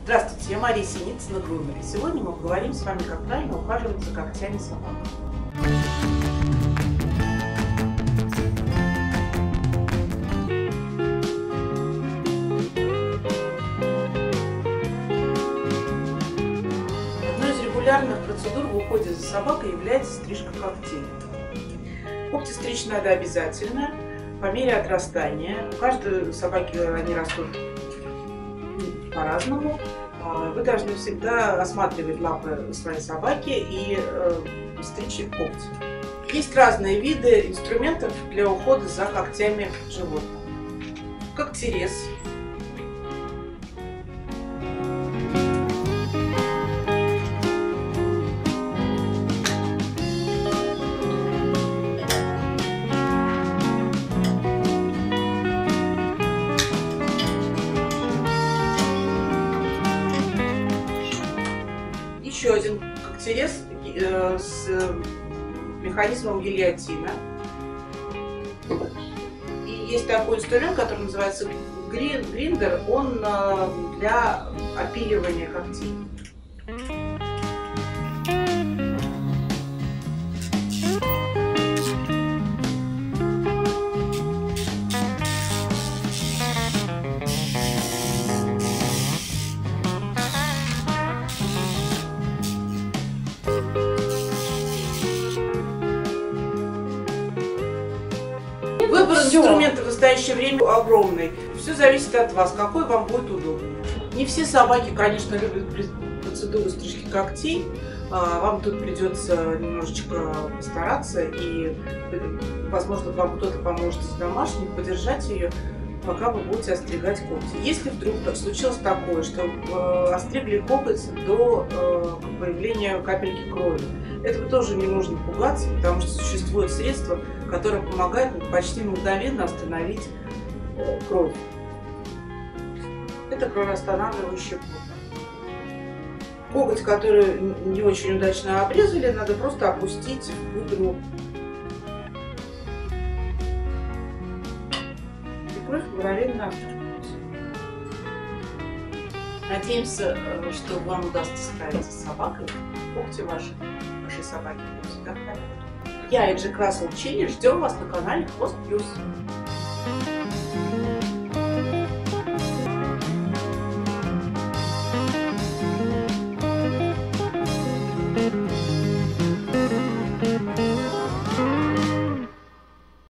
Здравствуйте, я Мария Синицына, грумер. И сегодня мы поговорим с вами, как правильно ухаживать за когтями собак. Одной из регулярных процедур в уходе за собакой является стрижка когтей. Когти стричь надо обязательно, по мере отрастания. У каждой собаки они растут по-разному. Вы должны всегда осматривать лапы своей собаки и стричь их когти. Есть разные виды инструментов для ухода за когтями животных. Когтерез. Еще один когтерез с механизмом гильотина. И есть такой инструмент, который называется гриндер. Он для опиливания когтей. Выбор инструмента в настоящее время огромный. Все зависит от вас, какой вам будет удобнее. Не все собаки, конечно, любят процедуру стрижки когтей. Вам тут придется немножечко постараться, и, возможно, вам кто-то поможет из домашних подержать ее, пока вы будете остригать когти. Если вдруг случилось такое, что остригли коготь до появления капельки крови, этого тоже не нужно пугаться, потому что существует средство, которое помогает почти мгновенно остановить кровь. Это кровоостанавливающий коготь, который не очень удачно обрезали, надо просто опустить в пудру. И кровь мгновенно остановится. Надеемся, что вам удастся справиться с собакой. Когти вашей собаки будут всегда в порядке. Я, Эджи Крассел Чили, ждем вас на канале Хвост Плюс.